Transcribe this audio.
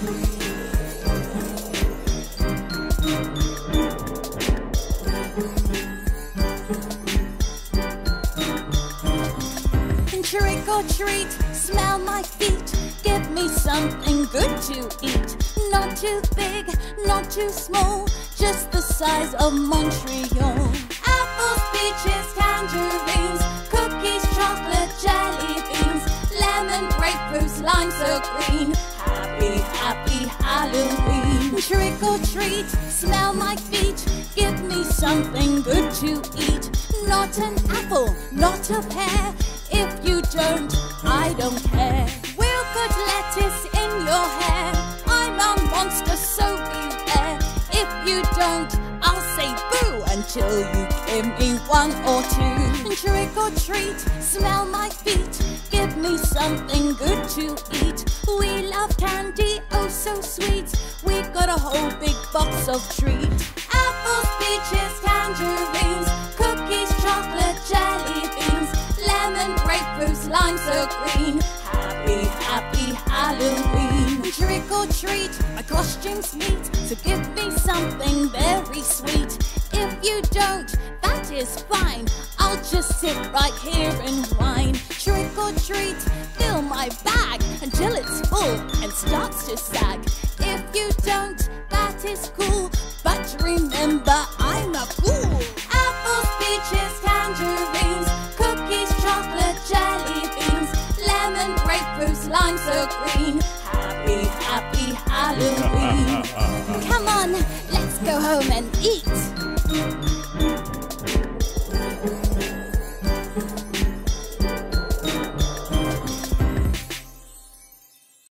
Trick or treat, smell my feet, give me something good to eat. Not too big, not too small, just the size of Montreal. Apples, peaches, tangerines, cookies, chocolate, jelly beans, lemon, grapefruits, lime so green. Happy, happy Halloween. Trick or treat, smell my feet, give me something good to eat. Not an apple, not a pear, if you don't, I don't care. We'll put lettuce in your hair, I'm a monster, so beware. If you don't, I'll say boo until you give me one or two. Trick or treat, smell my feet, give me something good to eat. We love candy, oh so sweet, we've got a whole big box of treats. Apples, peaches, tangerines, cookies, chocolate, jelly beans, lemon, grapefruits, lime so green. Happy, happy Halloween. Trick or treat, my costume's neat, so give me something very sweet. If you don't, that is fine, I'll just sit right here and whine. Trick or treat, fill my bag until it's full and starts to sag. If you don't, that is cool, but remember I'm a fool. Apples, peaches, tangerines, cookies, chocolate, jelly beans, lemon, grapefruits, lime so green. Happy, happy Halloween. Come on, let's go home and eat.